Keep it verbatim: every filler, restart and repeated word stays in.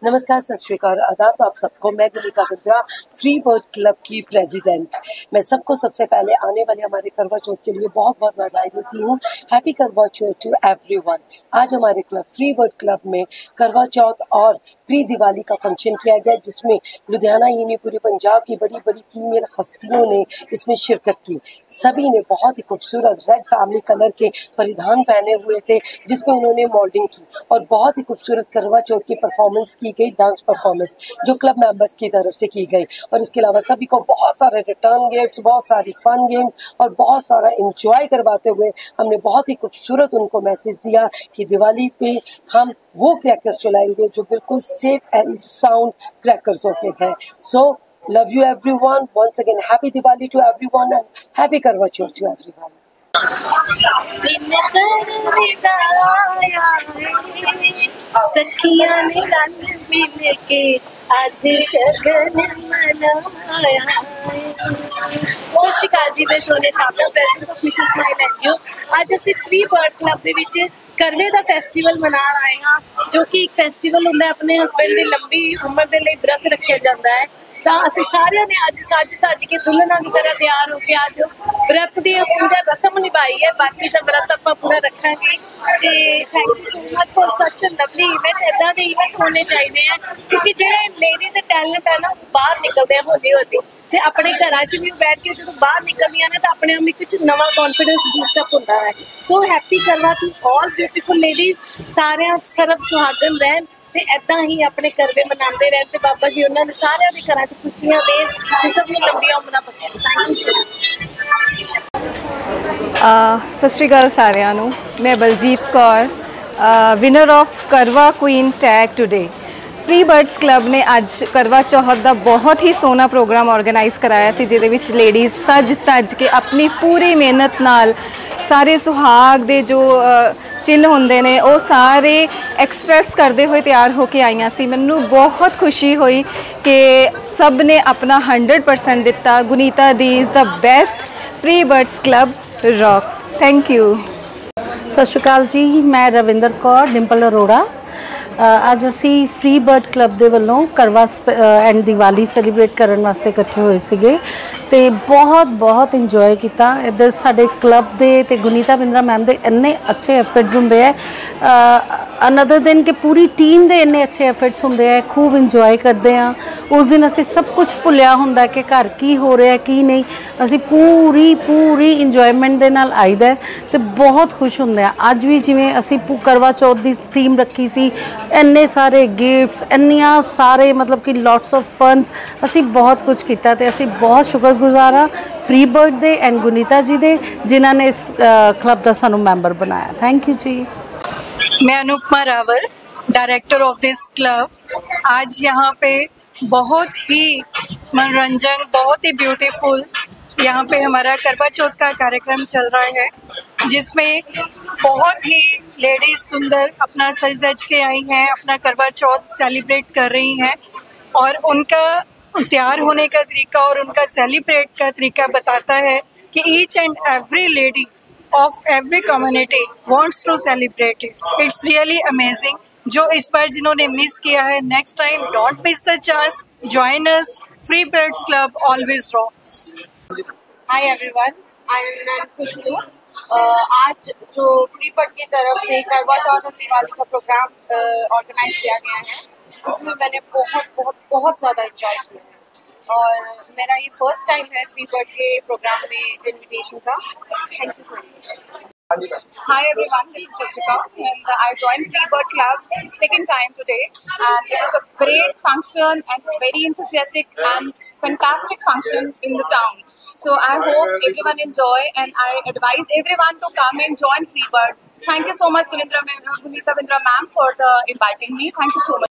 नमस्कार, सत श्री अकाल, आदाब आप सबको। मैं Gunita Bindra, free bird club की प्रेसिडेंट। मैं सबको सबसे पहले आने वाले हमारे करवा चौथ के लिए बहुत बहुत बधाई देती हूँ। Happy Karva Chauth to everyone. आज हमारे क्लब फ्री बर्ड क्लब में करवा चौथ और प्री दिवाली का फंक्शन किया गया, जिसमें लुधियाना ही नहीं पूरे पंजाब की बड़ी बड़ी फीमेल हस्तियों ने इसमें शिरकत की। सभी ने बहुत ही खूबसूरत रेड फैमिली कलर के परिधान पहने हुए थे, जिसमें उन्होंने मॉडलिंग की और बहुत ही खूबसूरत करवा चौथ की परफॉर्मेंस की गई, डांस परफॉर्मेंस जो क्लब मेंबर्स की तरफ से की गई। और इसके अलावा सभी को बहुत सारे रिटर्न गिफ्ट्स, बहुत सारी फन गेम्स और बहुत सारा एंजॉय करवाते हुए हमने बहुत ही खूबसूरत उनको मैसेज दिया कि दिवाली पे हम वो क्रैकर्स चलाएंगे जो बिल्कुल सेफ एंड साउंड क्रैकर्स होते थे। So love you everyone, once again happy Diwali to everyone and happy Karva Chauth to everyone. सखिया ने रंग मिल के आज शगन मनाया। सत श्री अकाल जी, मैं Sonia Chhapra, president of mission smile and you. आज ਅਸੀਂ फ्री बर्ड क्लब ਦੇ ਵਿੱਚ ਕਰਵੇ ਦਾ ਫੈਸਟੀਵਲ ਮਨਾ ਰਹੇ ਹਾਂ, ਜੋ ਕਿ ਇੱਕ ਫੈਸਟੀਵਲ ਹੁੰਦਾ ਹੈ ਆਪਣੇ ਹਸਬੈਂਡ ਦੀ ਲੰਬੀ ਉਮਰ ਦੇ ਲਈ व्रत ਰੱਖਿਆ ਜਾਂਦਾ ਹੈ। ਤਾਂ ਅਸੀਂ ਸਾਰਿਆਂ ਨੇ ਅੱਜ ਸੱਜ ਧੱਜ ਕੇ ਦੁਲਹਨਾਂ ਦੀ ਤਰ੍ਹਾਂ ਤਿਆਰ ਹੋ ਕੇ ਅੱਜ व्रत ਦੀ ਪੂਰਾ ਰਸਮ ਨਿਭਾਈ ਹੈ। ਬਾਕੀ ਤਾਂ व्रत ਆਪਾਂ ਪੂਰਾ ਰੱਖਾਂਗੇ। ਤੇ thank you so much for such a Lovely event. ਇੱਦਾਂ ਦੇ ਇਵੈਂਟ ਹੋਣੇ ਚਾਹੀਦੇ ਆ, ਕਿਉਂਕਿ ਜਿਹੜੇ ਲੇਡੀਜ਼ ਦੇ ਟੈਲੈਂਟ ਹੈ ਨਾ ਬਾਹਰ ਨਿਕਲਦੇ ਆ ਹੌਲੀ ਹੌਲੀ, ਤੇ ਆਪਣੇ ਘਰਾਂ 'ਚ ਵੀ ਬੈਠ ਕੇ ਜਦੋਂ ਬਾਹਰ ਨਿਕਲਦੀਆਂ ਨੇ ਤਾਂ ਆਪਣੇ ਆਪ ਵਿੱਚ ਨਵਾਂ ਕੌਨਫੀਡੈਂਸ ਬੂਸਟ ਅਪ ਹੁੰਦਾ ਹੈ। So happy Karva to all beautiful ladies, ਸਾਰਿਆਂ ਸਰਬ ਸੁਹਾਗਨ ਰਹਿਣ ਤੇ ਇੱਦਾਂ ਹੀ ਆਪਣੇ ਕਰਵੇ ਮਨਾਉਂਦੇ ਰਹਿਣ ਤੇ ਬਾਬਾ ਜੀ ਉਹਨਾਂ ਦੇ ਸਾਰਿਆਂ ਦੇ ਘਰਾਂ 'ਚ ਖੁਸ਼ੀਆਂ ਦੇਣ ਤੇ ਸਭ ਨੂੰ ਲੰਬੀਆਂ ਉਮਰਾਂ ਬਖਸ਼ਣ। Thank you so much. ਸਤਿ ਸ਼੍ਰੀ ਅਕਾਲ ਸਾਰਿਆਂ ਨੂੰ। ਮੈਂ Baljit Kaur, winner of Karva queen tag today. Free birds club ने अज करवा चौथ का बहुत ही सोहना प्रोग्राम ऑर्गेनाइज़ कराया सी, जिहदे विच लेडीज़ सज तज के अपनी पूरी मेहनत नाल सारे सुहाग दे जो चिन्ह होंदे ने वो सारे एक्सप्रैस करते हुए तैयार होके आईयां सी। मैनू बहुत खुशी हुई कि सब ने अपना हंड्रेड परसेंट दिता। गुनीता दी is the best. Free birds club rocks. Thank you. सत श्री अकाल जी, मैं रविंदर कौर डिंपल अरोड़ा। ਅੱਜ ਅਸੀਂ ਫਰੀ ਬਰਡ ਕਲੱਬ ਦੇ ਵੱਲੋਂ ਕਰਵਾ ਐਂਡ ਦੀਵਾਲੀ ਸੈਲੀਬ੍ਰੇਟ ਕਰਨ ਵਾਸਤੇ ਇਕੱਠੇ ਹੋਏ ਸੀਗੇ ਤੇ ਬਹੁਤ ਬਹੁਤ ਇੰਜੋਏ ਕੀਤਾ। ਇੱਧਰ ਸਾਡੇ ਕਲੱਬ ਦੇ ਤੇ ਗੁਨੀਤਾ ਬਿੰਦਰਾ ਮੈਮ ਦੇ ਇੰਨੇ ਅੱਛੇ ਐਫਰਟਸ ਹੁੰਦੇ ਹੈ, ਅਨਦਰ ਦਿਨ ਕਿ ਪੂਰੀ ਟੀਮ ਦੇ ਇੰਨੇ ਅੱਛੇ ਐਫਰਟਸ ਹੁੰਦੇ ਹੈ। ਖੂਬ ਇੰਜੋਏ ਕਰਦੇ ਹਾਂ। ਉਸ ਦਿਨ ਅਸੀਂ ਸਭ ਕੁਝ ਭੁੱਲਿਆ ਹੁੰਦਾ ਕਿ ਘਰ ਕੀ ਹੋ ਰਿਹਾ ਕੀ ਨਹੀਂ, ਅਸੀਂ ਪੂਰੀ ਪੂਰੀ ਇੰਜੋਇਮੈਂਟ ਦੇ ਨਾਲ ਆਈਦਾ ਤੇ ਬਹੁਤ ਖੁਸ਼ ਹੁੰਦੇ ਹਾਂ। ਅੱਜ ਵੀ ਜਿਵੇਂ ਅਸੀਂ ਕਰਵਾ ਚੌਥ ਦੀ ਥੀਮ ਰੱਖੀ ਸੀ, ਇੰਨੇ ਸਾਰੇ ਗਿਫਟਸ, ਇੰਨੀਆਂ ਸਾਰੇ ਮਤਲਬ ਕਿ ਲੋਟਸ ਆਫ ਫਨਸ, ਅਸੀਂ ਬਹੁਤ ਕੁਝ ਕੀਤਾ ਤੇ ਅਸੀਂ ਬਹੁਤ ਸ਼ੁਕਰਗੁਜ਼ਾਰ ਹਾਂ ਫਰੀ ਬਰਡ ਦੇ ਐਂਡ ਗੁਨੀਤਾ ਜੀ ਦੇ, ਜਿਨ੍ਹਾਂ ਨੇ ਇਸ ਕਲੱਬ ਦਾ ਸਾਨੂੰ ਮੈਂਬਰ ਬਣਾਇਆ। थैंक यू जी। मैं Anupama Rawal, director of this club. आज यहाँ पे बहुत ही मनोरंजन, बहुत ही ब्यूटीफुल यहाँ पे हमारा करवा चौथ का कार्यक्रम चल रहा है, जिसमें बहुत ही लेडीज़ सुंदर अपना सज धज के आई हैं, अपना करवा चौथ सेलिब्रेट कर रही हैं और उनका तैयार होने का तरीका और उनका सेलिब्रेट का तरीका बताता है कि each and every lady of every community wants to celebrate it. It's really amazing. जो इस बार जिन्होंने मिस किया है, next time don't miss the chance. Join us. Free Birds Club always rocks. Hi everyone, I am खुशबू। आज जो free bird की तरफ से करवा चौथ और दिवाली का प्रोग्राम ऑर्गेनाइज किया गया है, उसमें मैंने बहुत बहुत बहुत ज़्यादा इंजॉय किया है और मेरा ये फर्स्ट टाइम है फ्री बर्ड के प्रोग्राम में इनविटेशन का। Thank you so much. Hi everyone, this is Ruchika and I joined Free Bird Club second time today, and it was a great function and very enthusiastic and fantastic function in the town. So I hope everyone enjoy and I advise everyone to come and join Free Bird. Thank you so much Gunitra, Gunita Bindra ma'am for the inviting me. Thank you so much.